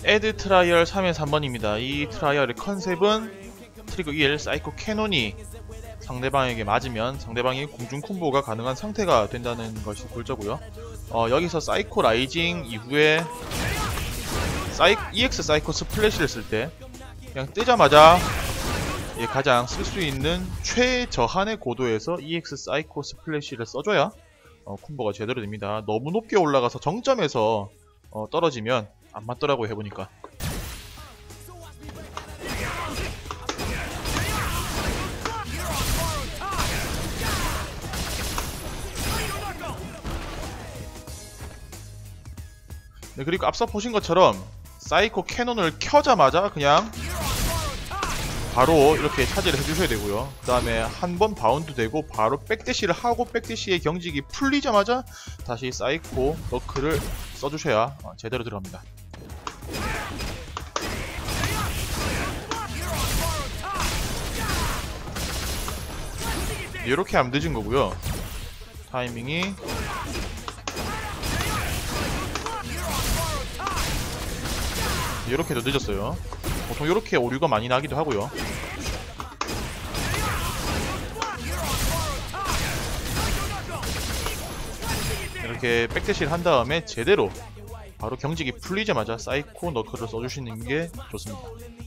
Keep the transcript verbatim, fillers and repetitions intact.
에드 트라이얼 삼에서 삼 번입니다. 이 트라이얼의 컨셉은 트리거 이엘 사이코 캐논이 상대방에게 맞으면 상대방이 공중 콤보가 가능한 상태가 된다는 것이 골자고요. 어, 여기서 사이코 라이징 이후에 사이, 이엑스 사이코 스플래시를 쓸 때 그냥 뜨자마자 예, 가장 쓸 수 있는 최저한의 고도에서 이엑스 사이코 스플래시를 써줘야 어, 콤보가 제대로 됩니다. 너무 높게 올라가서 정점에서 어, 떨어지면 안 맞더라고요, 해보니까. 네, 그리고 앞서 보신 것처럼 사이코 캐논을 켜자마자 그냥 바로 이렇게 차지를 해주셔야 되고요. 그 다음에 한 번 바운드 되고 바로 백대시를 하고 백대시의 경직이 풀리자마자 다시 사이코 너클을 써주셔야 제대로 들어갑니다. 이렇게 하면 늦은 거고요. 타이밍이 이렇게도 늦었어요. 보통 이렇게 오류가 많이 나기도 하고요. 이렇게 백대시를 한 다음에 제대로 바로 경직이 풀리자마자 사이코 너클을 써주시는 게 좋습니다.